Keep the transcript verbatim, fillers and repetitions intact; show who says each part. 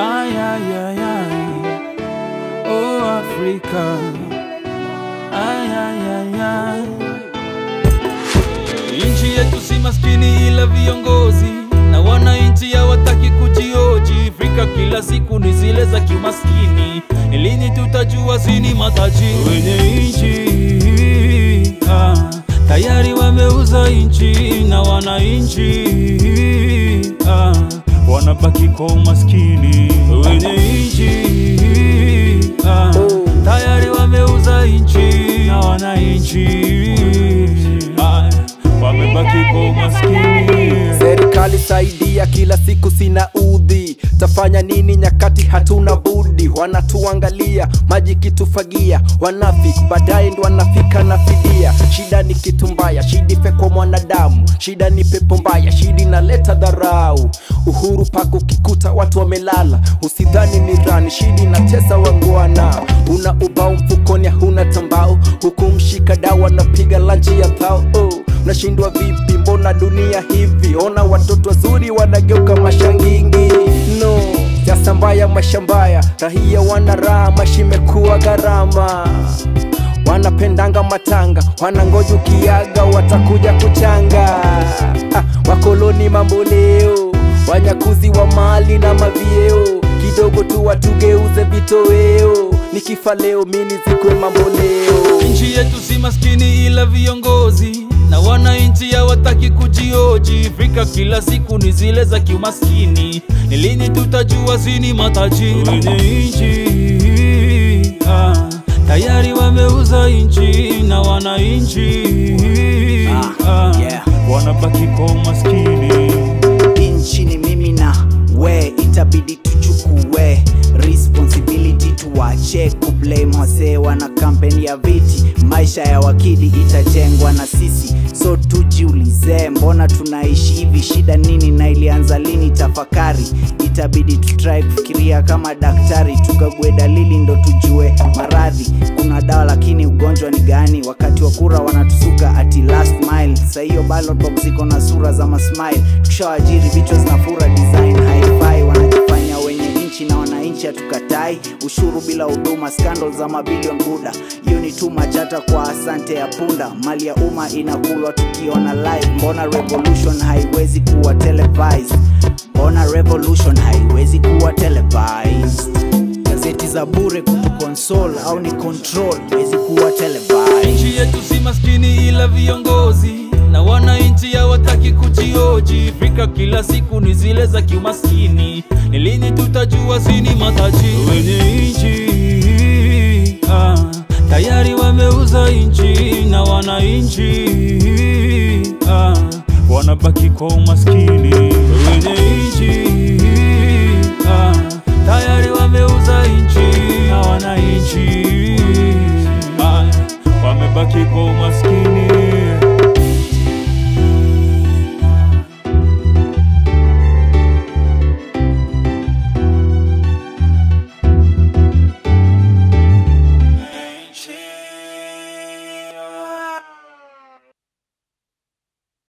Speaker 1: Ay, ay, ay, ay. Oh, Afrika. Ay, ay, ay, ay. Inchi yetu si maskini ila viongozi na wananchi hawataki kujioji. Afrika kila siku ni zile za kimaskini. Lini tutajua sini matajiri? Wenye inchi ah, tayari wameuza inchi na wananchi ah, wanabaki kwa umaskini. Wenye inchi ah, tayari wameuza inchi na wananchi ah, wamebaki kwa umaskini.
Speaker 2: Serikali saidia, kila siku sina udhi. Tafanya nini nyakati hatuna budi? Wanatuangalia, maji kitufagia. Wanafiki baadaye ndo wanafika na fidia. Shida ni kitu mbaya, shida ife kwa mwanadamu. Shida ni pepo mbaya, shida inaleta dharau. Uhuru pako kikuta watu wamelala. Usidhani ni rani, shida inatesa wangwana. Una ubao mfukoni huna tambao. Huku mshika dawa na piga lanchi ya thao. Oh, unashindwa vipi? Mbona dunia hivi? Ona watoto wazuri wanageuka mashangingi. No, siasa mbaya, maisha mbaya. Rahia wanaraha, maisha imekuwa gharama. Wanapendanga matanga, wanangoja ukiaga watakuja kuchanga. ah, Wakoloni mambo leo, wanyakuzi wa mali na mavieo. Kidogo tu watugeuze vitoweo. Nikifa leo mini zikwe mambo leo.
Speaker 1: Inchi yetu si maskini ila viongozi na wananchi hawataki kujioji. Afrika kila siku ni zile za kimaskini. Ni lini tutajua sini matajiri? Wenye inchi ah, tayari wameuza inchi na wananchi ah, ah, yeah, wanabaki kwa umaskini.
Speaker 3: Inchi ni mimi na we, itabidi tuchukue responsibility, tuwache kublame wase wana kampeni ya viti. Maisha ya wakili itajengwa na sisi, so tujiulize mbona tunaishi hivi? Shida nini na ilianza lini? Tafakari, itabidi tutry kufikiria kama daktari. Tukague dalili ndo tujue maradhi. Kuna dawa lakini ugonjwa ni gani? Wakati wa kura wanatusuka ati last mile. Sa hiyo ballot box iko na sura za masmile. Tushawajiri vichwa zinafura design hi-fi. Wanajifanya wenye inchi na wananchi hatukatai. Ushuru bila huduma, scandal za mabilion buda. Hiyo ni tu machata kwa asante ya punda. Mali ya umma inakulwa tukiona live. Mbona revolution haiwezi kuwa televised? Mbona revolution haiwezi kuwa televised? Gazeti za bure kukonsole au ni control haiwezi kuwa televised.
Speaker 1: Inchi yetu si maskini ila viongozi na wananchi hawataki kujioji. Afrika kila siku ni zile za kimaskini. Ni lini tutajua sini matajiri? Wenye inchi ah, tayari wameuza inchi na wananchi ah, wanabaki kwa umaskini. Wenye inchi ah, tayari wameuza inchi